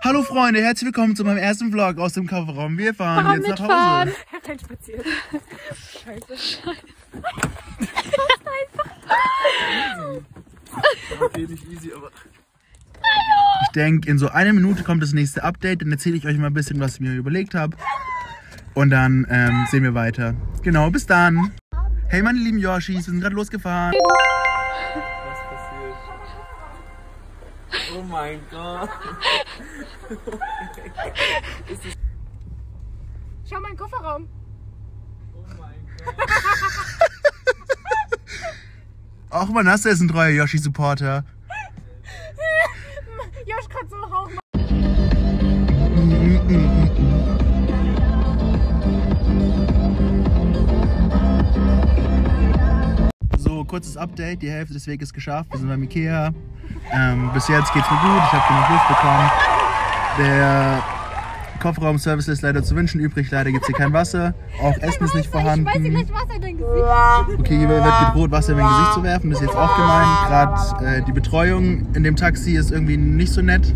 Hallo Freunde, herzlich willkommen zu meinem ersten Vlog aus dem Kofferraum. Wir fahren jetzt nach Hause. Rein spazieren. Scheiße. Okay, nicht easy, aber... Ich denke, in so einer Minute kommt das nächste Update. Dann erzähle ich euch mal ein bisschen, was ich mir überlegt habe. Und dann sehen wir weiter. Genau, bis dann. Hey meine lieben Yoshis, wir sind gerade losgefahren. Was passiert? Oh mein Gott. Schau mal in den Kofferraum. Oh mein Gott. Ach man, hast du jetzt ein treuer Yoshi-Supporter? Josh kann so hauchen. So, kurzes Update, die Hälfte des Weges geschafft, wir sind beim Ikea. Bis jetzt geht's mir gut, ich habe genug Luft bekommen. Der Kofferraum-Service ist leider zu wünschen übrig, leider gibt es hier kein Wasser. Auch Essen ist nicht vorhanden. Ich weiß gleich Wasser in dein Gesicht. Okay, hier wird gedroht, Wasser in mein Gesicht zu werfen, das ist jetzt auch gemein. Gerade die Betreuung in dem Taxi ist irgendwie nicht so nett.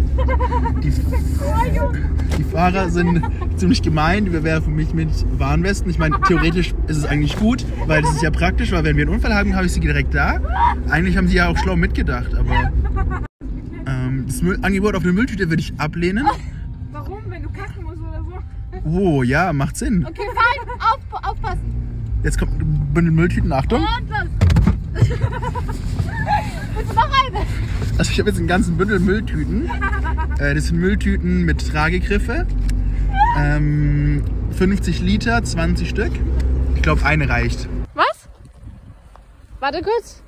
Die Fahrer sind ziemlich gemein, die bewerfen mich mit Warnwesten. Ich meine, theoretisch ist es eigentlich gut, weil das ist ja praktisch, weil wenn wir einen Unfall haben, habe ich sie direkt da. Eigentlich haben sie ja auch schlau mitgedacht, aber das Angebot auf eine Mülltüte würde ich ablehnen. Warum? Wenn du kacken musst oder so? Oh, ja, macht Sinn. Okay, fein. Aufpassen. Jetzt kommt ein Bündel Mülltüten, Achtung. Und los. Willst du noch eine? Also ich habe jetzt einen ganzen Bündel Mülltüten. Das sind Mülltüten mit Tragegriffe. 50 Liter, 20 Stück. Ich glaube, eine reicht. Was? Warte kurz.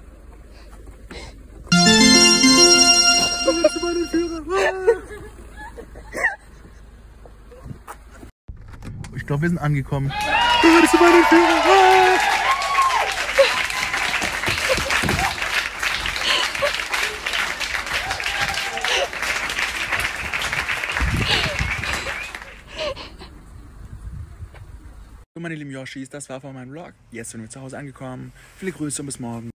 Ich glaube, wir sind angekommen. Das ist meine Führer. So, meine lieben Yoshis, das war von meinem Vlog. Jetzt sind wir zu Hause angekommen. Viele Grüße und bis morgen.